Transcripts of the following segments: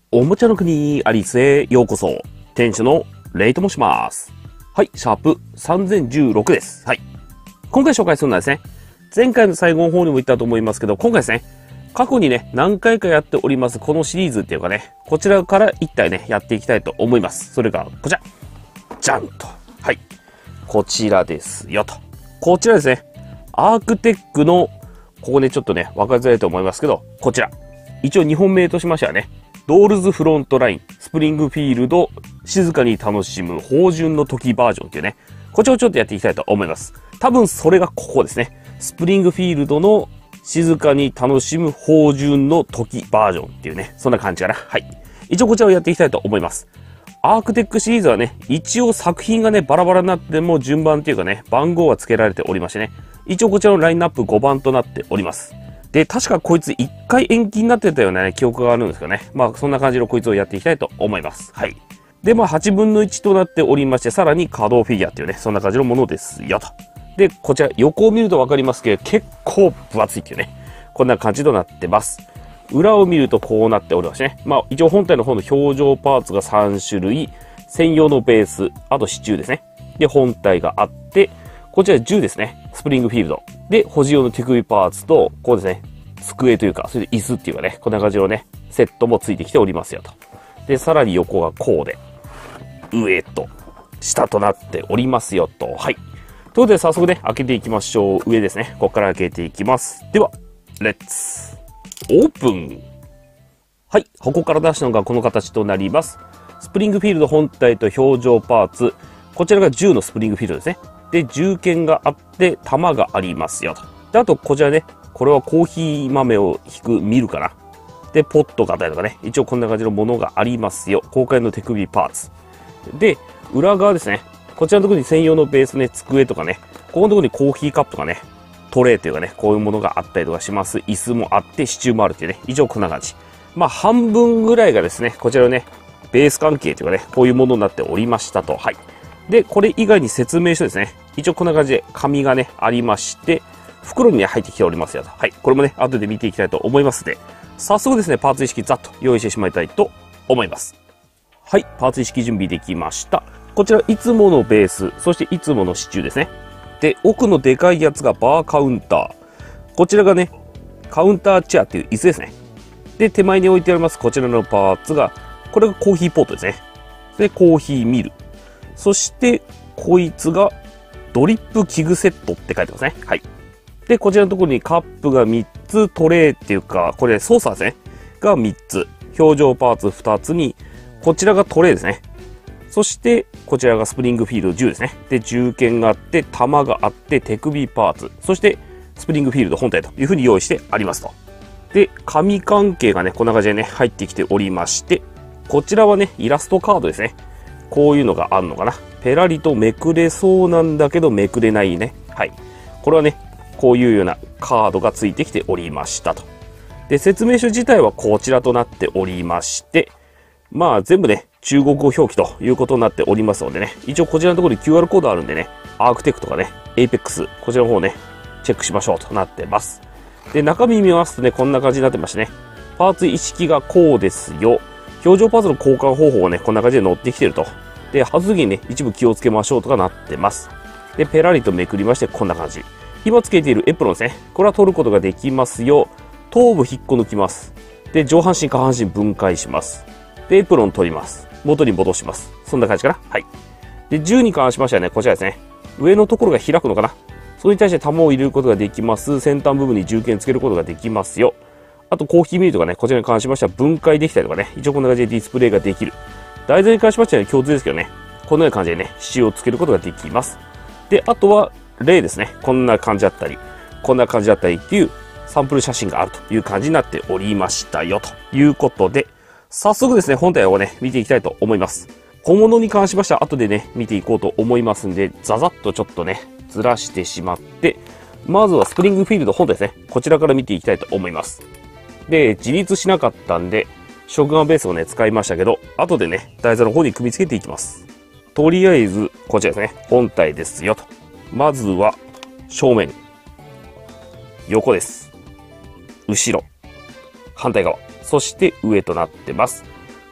おもちゃの国アリスへようこそ。店主のレイと申します。はい、シャープ3016です。はい。今回紹介するのはですね、前回の最後の方にも言ったと思いますけど、今回ですね、過去にね、何回かやっておりますこのシリーズっていうかね、こちらから一体ね、やっていきたいと思います。それがこちら。じゃんと。はい。こちらですよと。こちらですね、アークテックの、ここね、ちょっとね、わかりづらいと思いますけど、こちら。一応2本目としましてはね、ドールズフロントライン、スプリングフィールド、静かに楽しむ芳醇の時バージョンっていうね、こちらをちょっとやっていきたいと思います。多分それがここですね。スプリングフィールドの静かに楽しむ芳醇の時バージョンっていうね、そんな感じかな。はい。一応こちらをやっていきたいと思います。アークテックシリーズはね、一応作品がね、バラバラになっても順番っていうかね、番号が付けられておりましてね、一応こちらのラインナップ5番となっております。で、確かこいつ1回延期になってたようなね、記憶があるんですけどね。まあ、そんな感じのこいつをやっていきたいと思います。はい。で、まあ、8分の1となっておりまして、さらに稼働フィギュアっていうね、そんな感じのものですよと。で、こちら横を見るとわかりますけど、結構分厚いっていうね、こんな感じとなってます。裏を見るとこうなっておりましてね。まあ、一応本体の方の表情パーツが3種類、専用のベース、あと支柱ですね。で、本体があって、こちら銃ですね。スプリングフィールド。で、保持用の手首パーツと、こうですね。机というか、それで椅子っていうかね、こんな感じのね、セットもついてきておりますよと。で、さらに横がこうで、上と下となっておりますよと。はい。ということで早速ね、開けていきましょう。上ですね。ここから開けていきます。では、レッツ、オープン。はい。箱から出したのがこの形となります。スプリングフィールド本体と表情パーツ。こちらが銃のスプリングフィールドですね。で、銃剣があって、弾がありますよと。で、あと、こちらね、これはコーヒー豆を引くミルかな。で、ポットがあったりとかね、一応こんな感じのものがありますよ。公開の手首パーツ。で、裏側ですね。こちらのところに専用のベースね、机とかね、ここのところにコーヒーカップとかね、トレーというかね、こういうものがあったりとかします。椅子もあって、支柱もあるっていうね、以上こんな感じ。まあ、半分ぐらいがですね、こちらのね、ベース関係というかね、こういうものになっておりましたと。はい。で、これ以外に説明書ですね。一応こんな感じで紙がね、ありまして、袋にね、入ってきておりますよと。はい。これもね、後で見ていきたいと思いますので、早速ですね、パーツ一式ざっと用意してしまいたいと思います。はい。パーツ一式準備できました。こちら、いつものベース、そしていつもの支柱ですね。で、奥のでかいやつがバーカウンター。こちらがね、カウンターチェアっていう椅子ですね。で、手前に置いてありますこちらのパーツが、これがコーヒーポットですね。で、コーヒーミル。そして、こいつがドリップ器具セットって書いてますね。はい。で、こちらのところにカップが3つ、トレーっていうか、これ操作ですね。が3つ。表情パーツ2つに、こちらがトレーですね。そして、こちらがスプリングフィールド銃ですね。で、銃剣があって、弾があって、手首パーツ。そして、スプリングフィールド本体というふうに用意してありますと。で、紙関係がね、こんな感じでね、入ってきておりまして、こちらはね、イラストカードですね。こういうのがあるのかな。ペラリとめくれそうなんだけど、めくれないね。はい。これはね、こういうようなカードがついてきておりましたと。で、説明書自体はこちらとなっておりまして、まあ全部ね、中国語表記ということになっておりますのでね、一応こちらのところに QR コードあるんでね、アークテックとかね、エイペックス、こちらの方ね、チェックしましょうとなってます。で、中身見ますとね、こんな感じになってましてね、パーツ一式がこうですよ。表情パーツの交換方法がね、こんな感じで載ってきてると。で、外す時にね、一部気をつけましょうとかなってます。で、ペラリとめくりまして、こんな感じ。今つけているエプロンですね。これは取ることができますよ。頭部引っこ抜きます。で、上半身、下半身分解します。で、エプロン取ります。元に戻します。そんな感じかな。はい。で、銃に関しましてはね、こちらですね。上のところが開くのかな。それに対して弾を入れることができます。先端部分に銃剣つけることができますよ。あと、コーヒーミルとかね、こちらに関しましては分解できたりとかね、一応こんな感じでディスプレイができる。台座に関しましては、共通ですけどね、このような感じでね、支柱をつけることができます。で、あとは、例ですね。こんな感じだったり、こんな感じだったりっていうサンプル写真があるという感じになっておりましたよ。ということで、早速ですね、本体をね、見ていきたいと思います。小物に関しましては、後でね、見ていこうと思いますんで、ザザッとちょっとね、ずらしてしまって、まずはスプリングフィールド本体ですね。こちらから見ていきたいと思います。で、自立しなかったんで、食玩ベースをね、使いましたけど、後でね、台座の方に組み付けていきます。とりあえず、こちらですね、本体ですよと。まずは、正面。横です。後ろ。反対側。そして上となってます。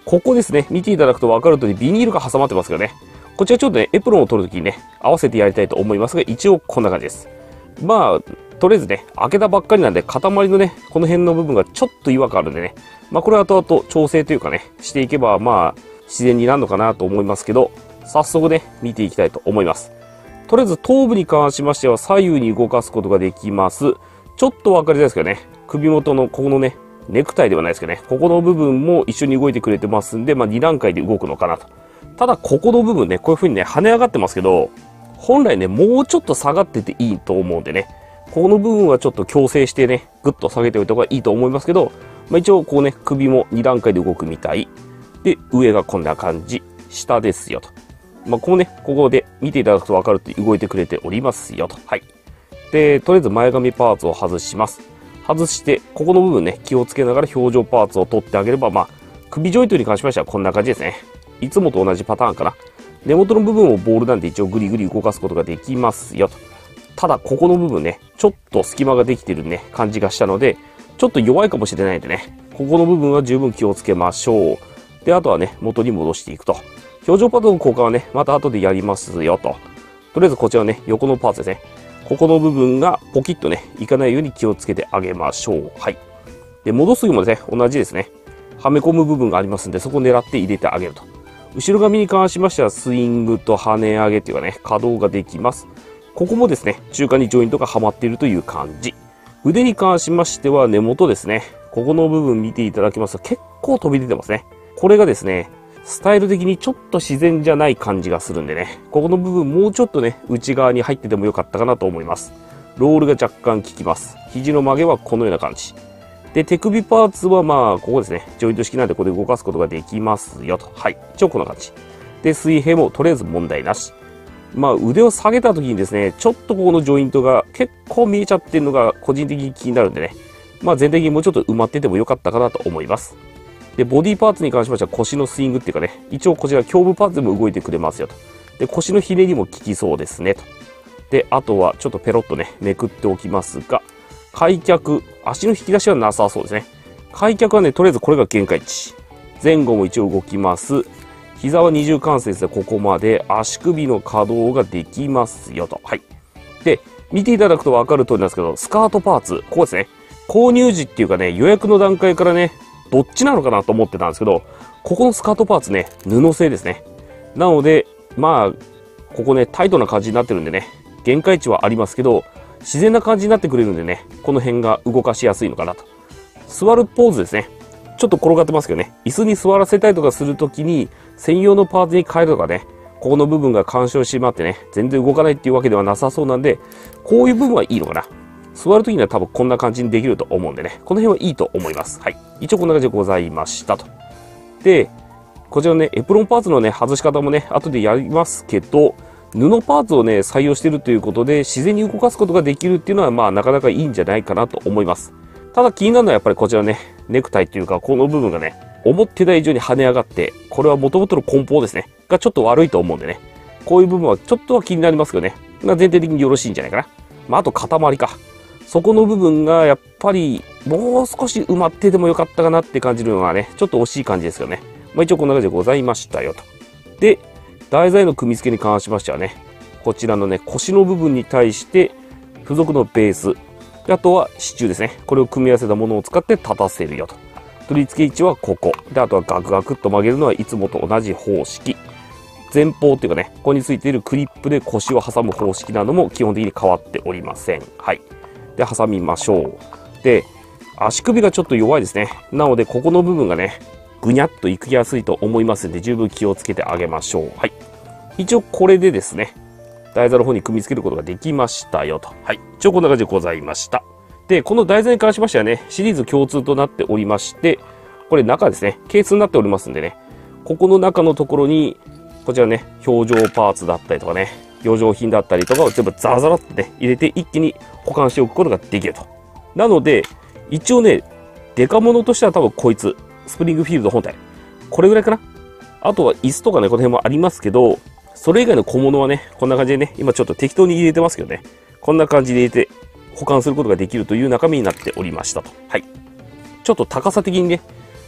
ここですね、見ていただくと分かる通りビニールが挟まってますけどね。こちらちょっとね、エプロンを取るときにね、合わせてやりたいと思いますが、一応こんな感じです。まあ、とりあえずね、開けたばっかりなんで、塊のね、この辺の部分がちょっと違和感あるんでね、まあこれは後々調整というかね、していけば、まあ、自然になるのかなと思いますけど、早速ね、見ていきたいと思います。とりあえず頭部に関しましては左右に動かすことができます。ちょっと分かりづらいですけどね、首元のここのね、ネクタイではないですけどね、ここの部分も一緒に動いてくれてますんで、まあ2段階で動くのかなと。ただここの部分ね、こういう風にね、跳ね上がってますけど、本来ね、もうちょっと下がってていいと思うんでね、ここの部分はちょっと矯正してね、ぐっと下げておいた方がいいと思いますけど、まあ、一応こうね、首も2段階で動くみたい。で、上がこんな感じ。下ですよと。まあ、こうね、ここで見ていただくと分かると動いてくれておりますよと。はい。で、とりあえず前髪パーツを外します。外して、ここの部分ね、気をつけながら表情パーツを取ってあげれば、まあ、首ジョイントに関しましてはこんな感じですね。いつもと同じパターンかな。根元の部分をボールなんで一応グリグリ動かすことができますよと。ただ、ここの部分ね、ちょっと隙間ができてるね、感じがしたので、ちょっと弱いかもしれないんでね、ここの部分は十分気をつけましょう。で、あとはね、元に戻していくと。表情パーツの交換はね、また後でやりますよと。とりあえずこちらね、横のパーツですね。ここの部分がポキッとね、いかないように気をつけてあげましょう。はい。で、戻す時もですね、同じですね。はめ込む部分がありますんで、そこを狙って入れてあげると。後ろ髪に関しましては、スイングと跳ね上げっていうかね、可動ができます。ここもですね、中間にジョイントがはまっているという感じ。腕に関しましては根元ですね。ここの部分見ていただきますと結構飛び出てますね。これがですね、スタイル的にちょっと自然じゃない感じがするんでね、ここの部分もうちょっとね、内側に入っててもよかったかなと思います。ロールが若干効きます。肘の曲げはこのような感じ。で、手首パーツはまあ、ここですね、ジョイント式なんでこれで動かすことができますよと。はい。一応こんな感じ。で、水平もとりあえず問題なし。まあ腕を下げた時にですね、ちょっとここのジョイントが結構見えちゃってるのが個人的に気になるんでね、まあ全体的にもうちょっと埋まっててもよかったかなと思います。で、ボディパーツに関しましては腰のスイングっていうかね、一応こちら胸部パーツでも動いてくれますよと。で、腰のひねりも効きそうですねと。で、あとはちょっとペロッとね、めくっておきますが、開脚、足の引き出しはなさそうですね。開脚はね、とりあえずこれが限界値。前後も一応動きます。膝は二重関節でここまで、足首の可動ができますよと。はい。で、見ていただくと分かる通りなんですけど、スカートパーツ、ここですね。購入時っていうかね、予約の段階からね、どっちなのかなと思ってたんですけど、ここのスカートパーツね、布製ですね。なので、まあ、ここね、タイトな感じになってるんでね、限界値はありますけど、自然な感じになってくれるんでね、この辺が動かしやすいのかなと。座るポーズですね。ちょっと転がってますけどね、椅子に座らせたりとかするときに、専用のパーツに変えるとかね、ここの部分が干渉してしまってね、全然動かないっていうわけではなさそうなんで、こういう部分はいいのかな。座るときには多分こんな感じにできると思うんでね、この辺はいいと思います。はい。一応こんな感じでございましたと。で、こちらのね、エプロンパーツのね、外し方もね、後でやりますけど、布パーツをね、採用しているということで、自然に動かすことができるっていうのは、まあ、なかなかいいんじゃないかなと思います。ただ気になるのはやっぱりこちらね、ネクタイっていうか、この部分がね、思ってた以上に跳ね上がって、これは元々の梱包ですね、がちょっと悪いと思うんでね、こういう部分はちょっとは気になりますけどね、まあ、全体的によろしいんじゃないかな。まあ、あと塊か。そこの部分がやっぱり、もう少し埋まっててもよかったかなって感じるのがね、ちょっと惜しい感じですよね。まあ、一応こんな感じでございましたよと。で、台材の組み付けに関しましてはね、こちらのね、腰の部分に対して、付属のベース、あとは支柱ですね。これを組み合わせたものを使って立たせるよと。取り付け位置はここ。で、あとはガクガクっと曲げるのはいつもと同じ方式。前方っていうかね、ここについているクリップで腰を挟む方式なども基本的に変わっておりません。はい。で、挟みましょう。で、足首がちょっと弱いですね。なので、ここの部分がね、ぐにゃっといきやすいと思いますので、十分気をつけてあげましょう。はい。一応これでですね、台座の方に組み付けることができましたよと。はい。一応こんな感じでございました。で、この台座に関しましてはね、シリーズ共通となっておりまして、これ中ですね、ケースになっておりますんでね、ここの中のところに、こちらね、表情パーツだったりとかね、余剰品だったりとかを全部ザラザラってね、入れて一気に保管しておくことができると。なので、一応ね、デカモノとしては多分こいつ、スプリングフィールド本体。これぐらいかな。あとは椅子とかね、この辺もありますけど、それ以外の小物はね、こんな感じでね、今ちょっと適当に入れてますけどね、こんな感じで入れて保管することができるという中身になっておりましたと。はい。ちょっと高さ的にね、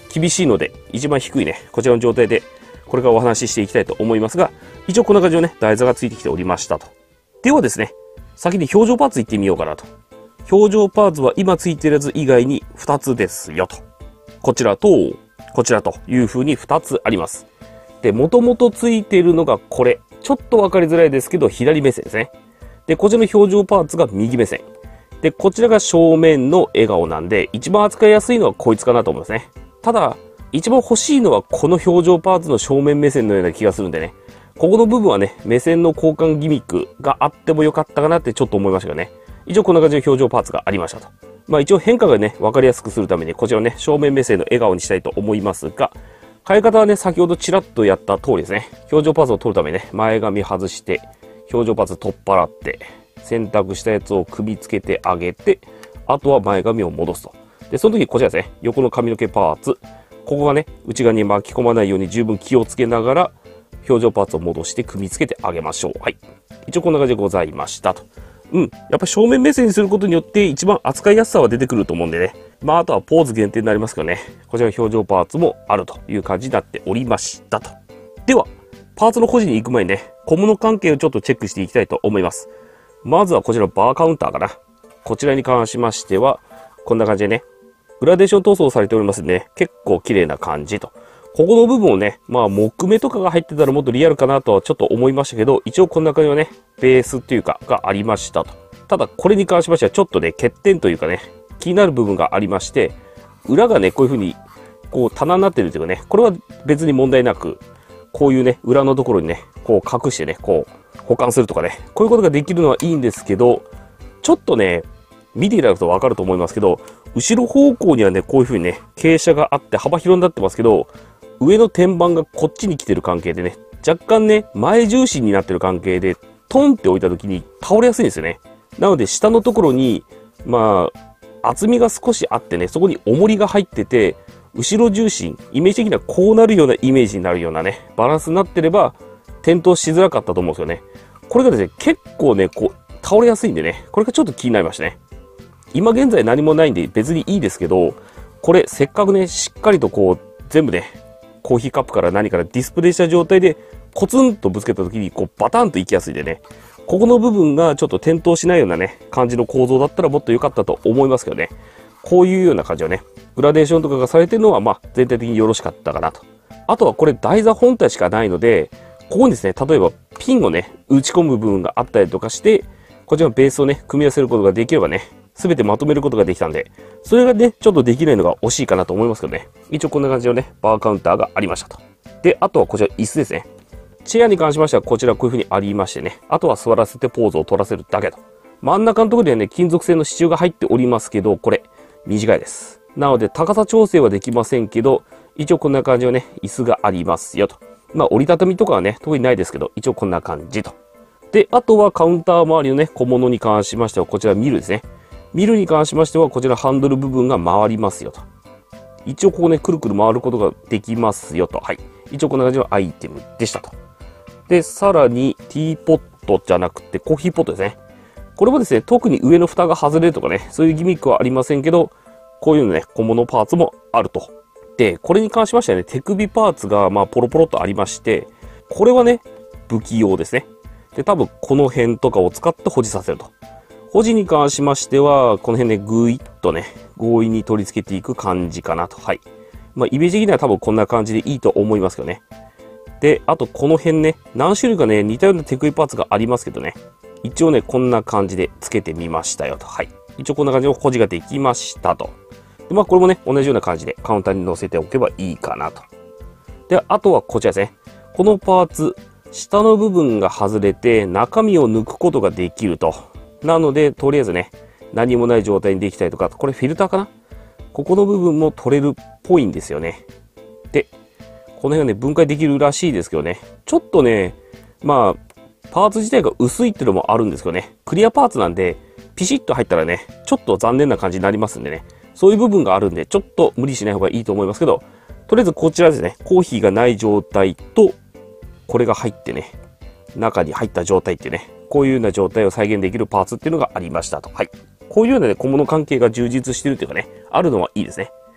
厳しいので、一番低いね、こちらの状態で、これからお話ししていきたいと思いますが、一応こんな感じのね、台座がついてきておりましたと。ではですね、先に表情パーツいってみようかなと。表情パーツは今ついてるやつ以外に2つですよと。こちらと、こちらという風に2つあります。で、元々ついているのがこれ。ちょっとわかりづらいですけど、左目線ですね。で、こちらの表情パーツが右目線。で、こちらが正面の笑顔なんで、一番扱いやすいのはこいつかなと思いますね。ただ、一番欲しいのはこの表情パーツの正面目線のような気がするんでね。ここの部分はね、目線の交換ギミックがあってもよかったかなってちょっと思いましたけどね。一応こんな感じの表情パーツがありましたと。まあ一応変化がね、わかりやすくするために、こちらね、正面目線の笑顔にしたいと思いますが、変え方はね、先ほどちらっとやった通りですね。表情パーツを取るためにね、前髪外して、表情パーツ取っ払って、選択したやつを組み付けてあげて、あとは前髪を戻すと。で、その時こちらですね、横の髪の毛パーツ。ここがね、内側に巻き込まないように十分気をつけながら、表情パーツを戻して組み付けてあげましょう。はい。一応こんな感じでございましたと。やっぱ正面目線にすることによって一番扱いやすさは出てくると思うんでね。まああとはポーズ限定になりますけどね。こちらの表情パーツもあるという感じになっておりましたと。では、パーツの保持に行く前にね、小物関係をちょっとチェックしていきたいと思います。まずはこちらのバーカウンターかな。こちらに関しましては、こんな感じでね、グラデーション塗装されておりますんでね、結構綺麗な感じと。ここの部分をね、まあ木目とかが入ってたらもっとリアルかなとはちょっと思いましたけど、一応こんな感じのね、ベースっていうかがありましたと。ただこれに関しましてはちょっとね、欠点というかね、気になる部分がありまして、裏がね、こういう風に、こう棚になってるというかね、これは別に問題なく、こういうね、裏のところにね、こう隠してね、こう保管するとかね、こういうことができるのはいいんですけど、ちょっとね、見ていただくとわかると思いますけど、後ろ方向にはね、こういう風にね、傾斜があって幅広になってますけど、上の天板がこっちに来てる関係でね、若干ね、前重心になってる関係で、トンって置いた時に倒れやすいんですよね。なので、下のところに、まあ、厚みが少しあってね、そこに重りが入ってて、後ろ重心、イメージ的にはこうなるようなイメージになるようなね、バランスになってれば、転倒しづらかったと思うんですよね。これがですね、結構ね、こう、倒れやすいんでね、これがちょっと気になりましたね。今現在何もないんで別にいいですけど、これせっかくね、しっかりとこう、全部ね、コーヒーカップから何からディスプレイした状態でコツンとぶつけた時にこうバタンと行きやすいでね、ここの部分がちょっと転倒しないようなね、感じの構造だったらもっと良かったと思いますけどね。こういうような感じのね、グラデーションとかがされてるのはまあ全体的によろしかったかなと。あとはこれ台座本体しかないので、ここにですね、例えばピンをね、打ち込む部分があったりとかして、こちらのベースをね、組み合わせることができればね、すべてまとめることができたんで、それがね、ちょっとできないのが惜しいかなと思いますけどね。一応こんな感じのね、バーカウンターがありましたと。で、あとはこちら椅子ですね。チェアに関しましてはこちらこういう風にありましてね、あとは座らせてポーズを取らせるだけと。真ん中のところにはね、金属製の支柱が入っておりますけど、これ、短いです。なので、高さ調整はできませんけど、一応こんな感じのね、椅子がありますよと。まあ、折りたたみとかはね、特にないですけど、一応こんな感じと。で、あとはカウンター周りのね、小物に関しましては、こちらミルですね。ミルに関しましては、こちらハンドル部分が回りますよと。一応ここね、くるくる回ることができますよと。はい。一応こんな感じのアイテムでしたと。で、さらに、ティーポットじゃなくて、コーヒーポットですね。これもですね、特に上の蓋が外れるとかね、そういうギミックはありませんけど、こういうのね、小物パーツもあると。で、これに関しましてはね、手首パーツが、まあ、ポロポロとありまして、これはね、武器用ですね。で、多分、この辺とかを使って保持させると。保持に関しましては、この辺ね、ぐいっとね、強引に取り付けていく感じかなと。はい。まあ、イメージ的には多分こんな感じでいいと思いますけどね。で、あとこの辺ね、何種類かね、似たような手首パーツがありますけどね。一応ね、こんな感じで付けてみましたよと。はい。一応こんな感じの保持ができましたと。で、まあこれもね、同じような感じでカウンターに乗せておけばいいかなと。で、あとはこちらですね。このパーツ、下の部分が外れて中身を抜くことができると。なので、とりあえずね、何もない状態にできたりとか、これフィルターかな？ここの部分も取れるっぽいんですよね。で、この辺はね、分解できるらしいですけどね。ちょっとね、まあ、パーツ自体が薄いっていうのもあるんですけどね。クリアパーツなんで、ピシッと入ったらね、ちょっと残念な感じになりますんでね。そういう部分があるんで、ちょっと無理しない方がいいと思いますけど、とりあえずこちらですね、コーヒーがない状態と、これが入ってね、中に入った状態っていうね、こういうような状態を再現できるパーツっていうのがありましたと。はい。こういうようなね、小物関係が充実してるっていうかね、あるのはいいですね。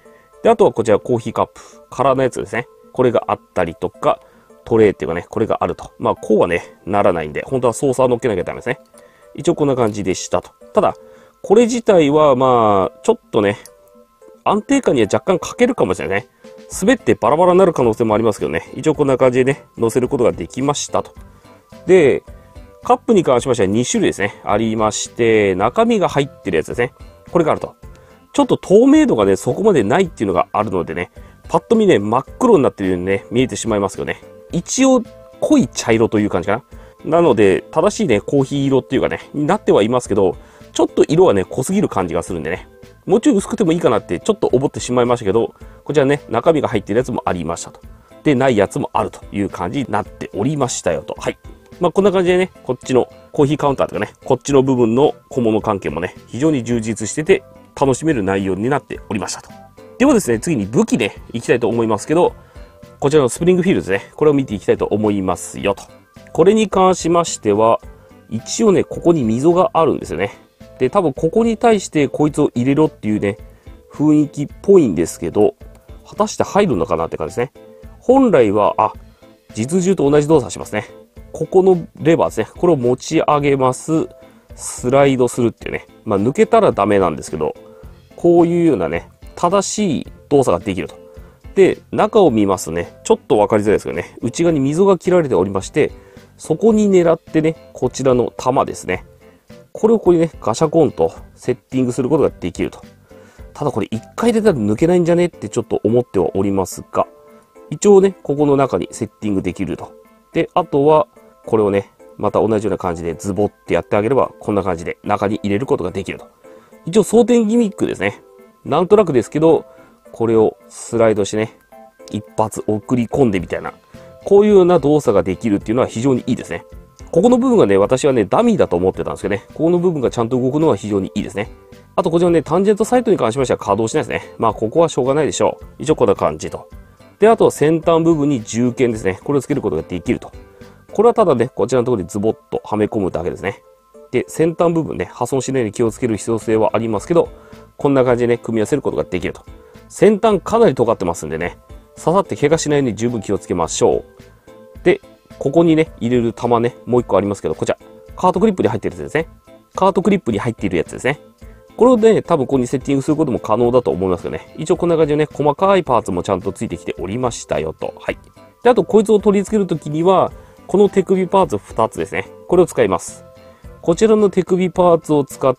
で、あとはこちらコーヒーカップ、空のやつですね。これがあったりとか、トレイっていうかね、これがあると。まあ、こうはね、ならないんで、本当はソーサー乗っけなきゃダメですね。一応こんな感じでしたと。ただ、これ自体はまあ、ちょっとね、安定感には若干欠けるかもしれないね。滑ってバラバラになる可能性もありますけどね。一応こんな感じでね、乗せることができましたと。で、カップに関しましては2種類ですね。ありまして、中身が入ってるやつですね。これがあると。ちょっと透明度がね、そこまでないっていうのがあるのでね、パッと見ね、真っ黒になってるようにね、見えてしまいますけどね。一応、濃い茶色という感じかな。なので、正しいね、コーヒー色っていうかね、になってはいますけど、ちょっと色はね、濃すぎる感じがするんでね。もうちょい薄くてもいいかなってちょっと思ってしまいましたけど、こちらね、中身が入ってるやつもありましたと。で、ないやつもあるという感じになっておりましたよと。はい。まあ、こんな感じでね、こっちのコーヒーカウンターとかね、こっちの部分の小物関係もね、非常に充実してて、楽しめる内容になっておりましたと。ではですね、次に武器ね、いきたいと思いますけど、こちらのスプリングフィールドですね、これを見ていきたいと思いますよと。これに関しましては、一応ね、ここに溝があるんですよね。で、多分ここに対してこいつを入れろっていうね、雰囲気っぽいんですけど、果たして入るのかなって感じですね。本来は、実銃と同じ動作しますね。ここのレバーですね。これを持ち上げます。スライドするっていうね。まあ、抜けたらダメなんですけど、こういうようなね、正しい動作ができると。で、中を見ますとね、ちょっとわかりづらいですけどね、内側に溝が切られておりまして、そこに狙ってね、こちらの弾ですね。これをここにね、ガシャコンとセッティングすることができると。ただこれ一回出たら抜けないんじゃねってちょっと思ってはおりますが、一応ね、ここの中にセッティングできると。で、あとは、これをね、また同じような感じでズボってやってあげれば、こんな感じで中に入れることができると。一応装填ギミックですね。なんとなくですけど、これをスライドしてね、一発送り込んでみたいな、こういうような動作ができるっていうのは非常にいいですね。ここの部分がね、私はね、ダミーだと思ってたんですけどね、ここの部分がちゃんと動くのは非常にいいですね。あとこちらのね、タンジェントサイトに関しましては稼働しないですね。まあここはしょうがないでしょう。一応こんな感じと。で、あとは先端部分に銃剣ですね。これをつけることができると。これはただね、こちらのところにズボッとはめ込むだけですね。で、先端部分ね、破損しないように気をつける必要性はありますけど、こんな感じでね、組み合わせることができると。先端かなり尖ってますんでね、刺さって怪我しないように十分気をつけましょう。で、ここにね、入れる玉ね、もう一個ありますけど、こちら、カートクリップに入ってるやつですね。カートクリップに入っているやつですね。これをね、多分ここにセッティングすることも可能だと思いますけどね。一応こんな感じでね、細かいパーツもちゃんとついてきておりましたよと。はい。で、あとこいつを取り付けるときには、この手首パーツ2つですね。これを使います。こちらの手首パーツを使って、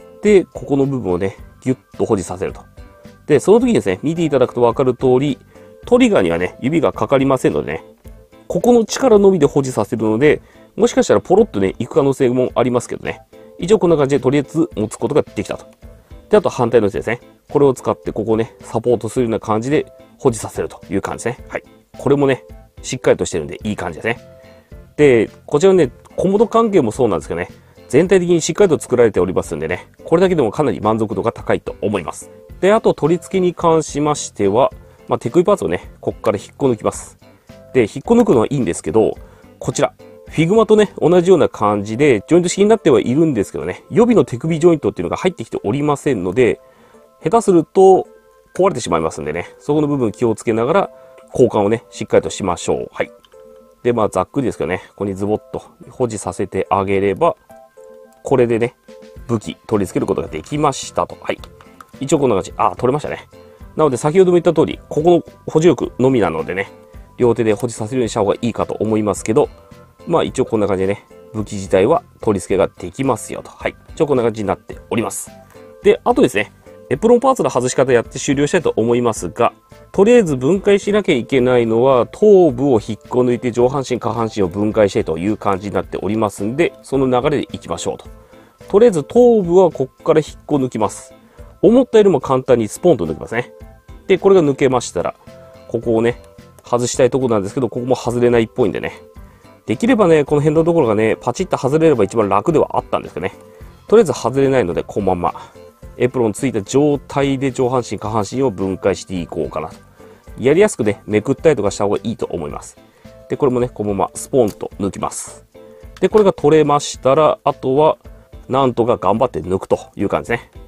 ここの部分をね、ギュッと保持させると。で、その時にですね、見ていただくとわかる通り、トリガーにはね、指がかかりませんのでね、ここの力のみで保持させるので、もしかしたらポロッとね、行く可能性もありますけどね。一応こんな感じでとりあえず持つことができたと。で、あと反対のやつですね。これを使ってここをね、サポートするような感じで保持させるという感じですね。はい。これもね、しっかりとしてるんでいい感じですね。で、こちらのね、小物関係もそうなんですけどね、全体的にしっかりと作られておりますんでね、これだけでもかなり満足度が高いと思います。で、あと取り付けに関しましては、手首パーツをね、こっから引っこ抜きます。で、引っこ抜くのはいいんですけど、こちら、フィグマとね、同じような感じで、ジョイント式になってはいるんですけどね、予備の手首ジョイントっていうのが入ってきておりませんので、下手すると壊れてしまいますんでね、そこの部分気をつけながら、交換をね、しっかりとしましょう。はい。で、ざっくりですけどね、ここにズボッと保持させてあげれば、これでね、武器取り付けることができましたと。はい。一応こんな感じ。取れましたね。なので先ほども言った通り、ここの保持力のみなのでね、両手で保持させるようにした方がいいかと思いますけど、一応こんな感じでね、武器自体は取り付けができますよと。はい。一応こんな感じになっております。で、あとですね、エプロンパーツの外し方やって終了したいと思いますが、とりあえず分解しなきゃいけないのは、頭部を引っこ抜いて上半身、下半身を分解してという感じになっておりますんで、その流れでいきましょうと。とりあえず頭部はここから引っこ抜きます。思ったよりも簡単にスポンと抜きますね。で、これが抜けましたら、ここをね、外したいところなんですけど、ここも外れないっぽいんでね。できればね、この辺のところがね、パチッと外れれば一番楽ではあったんですけどね。とりあえず外れないので、このまま、エプロンついた状態で上半身、下半身を分解していこうかなと。やりやすくね、めくったりとかした方がいいと思います。で、これもね、このままスポンと抜きます。で、これが取れましたら、あとは、なんとか頑張って抜くという感じですね。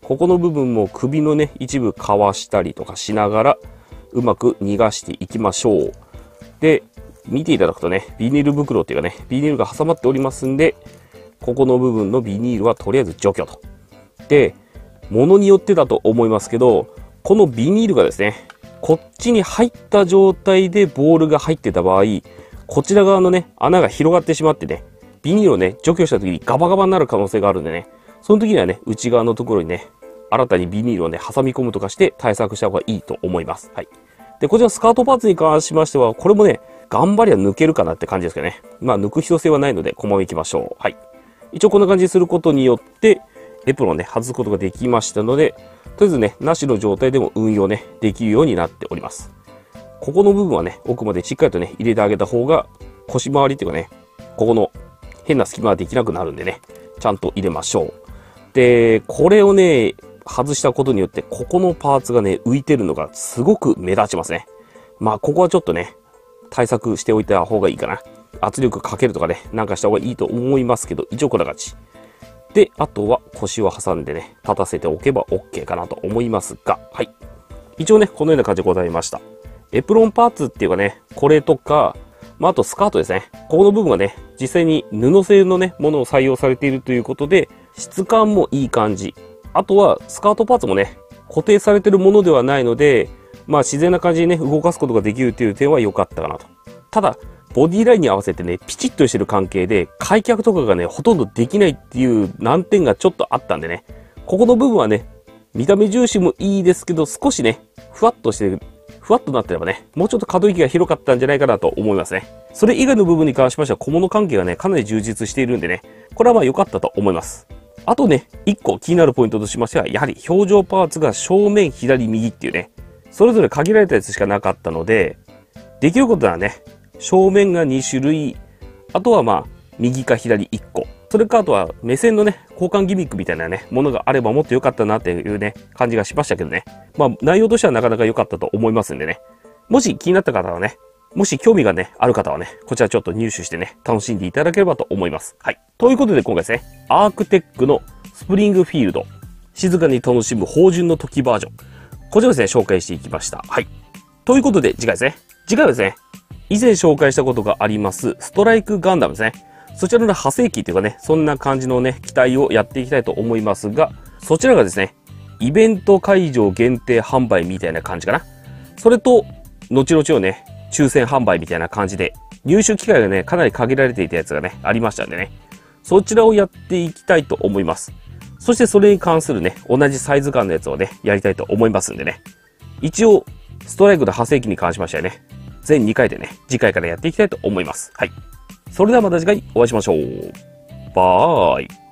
ここの部分も首のね、一部かわしたりとかしながら、うまく逃がしていきましょう。で、見ていただくとね、ビニール袋っていうかね、ビニールが挟まっておりますんで、ここの部分のビニールはとりあえず除去と。で、ものによってだと思いますけど、このビニールがですね、こっちに入った状態でボールが入ってた場合、こちら側のね、穴が広がってしまってね、ビニールをね、除去した時にガバガバになる可能性があるんでね、その時にはね、内側のところにね、新たにビニールをね、挟み込むとかして対策した方がいいと思います。はい。で、こちらスカートパーツに関しましては、これもね、頑張りは抜けるかなって感じですけどね。まあ、抜く必要性はないので、このまま行きましょう。はい。一応こんな感じにすることによって、エプロンね、外すことができましたので、とりあえずね、なしの状態でも運用ね、できるようになっております。ここの部分はね、奥までしっかりとね、入れてあげた方が、腰回りっていうかね、ここの変な隙間ができなくなるんでね、ちゃんと入れましょう。で、これをね、外したことによって、ここのパーツがね、浮いてるのがすごく目立ちますね。まあ、ここはちょっとね、対策しておいた方がいいかな。圧力かけるとかね、なんかした方がいいと思いますけど、一応こんな感じ。で、あとは腰を挟んでね、立たせておけば OK かなと思いますが、はい。一応ね、このような感じでございました。エプロンパーツっていうかね、これとか、まあ、あとスカートですね。ここの部分はね、実際に布製のね、ものを採用されているということで、質感もいい感じ。あとは、スカートパーツもね、固定されているものではないので、まあ自然な感じにね、動かすことができるという点は良かったかなと。ただ、ボディラインに合わせてね、ピチッとしてる関係で、開脚とかがね、ほとんどできないっていう難点がちょっとあったんでね、ここの部分はね、見た目重視もいいですけど、少しね、ふわっとなってればね、もうちょっと可動域が広かったんじゃないかなと思いますね。それ以外の部分に関しましては小物関係がね、かなり充実しているんでね、これはまあ良かったと思います。あとね、一個気になるポイントとしましては、やはり表情パーツが正面左右っていうね、それぞれ限られたやつしかなかったので、できることならね、正面が2種類、あとはまあ、右か左1個。それかあとは目線のね、交換ギミックみたいなね、ものがあればもっと良かったなっていうね、感じがしましたけどね。まあ、内容としてはなかなか良かったと思いますんでね。もし気になった方はね、もし興味がね、ある方はね、こちらちょっと入手してね、楽しんでいただければと思います。はい。ということで今回ですね、アークテックのスプリングフィールド、静かに楽しむ芳醇の時バージョン。こちらですね、紹介していきました。はい。ということで次回ですね。次回はですね、以前紹介したことがあります、ストライクガンダムですね。そちらの派生機というかね、そんな感じのね、機体をやっていきたいと思いますが、そちらがですね、イベント会場限定販売みたいな感じかな。それと、後々をね、抽選販売みたいな感じで、入手機会がね、かなり限られていたやつがね、ありましたんでね、そちらをやっていきたいと思います。そしてそれに関するね、同じサイズ感のやつをね、やりたいと思いますんでね。一応、ストライクの派生機に関しましてはね、全2回でね、次回からやっていきたいと思います。はい。それではまた次回お会いしましょう。バーイ。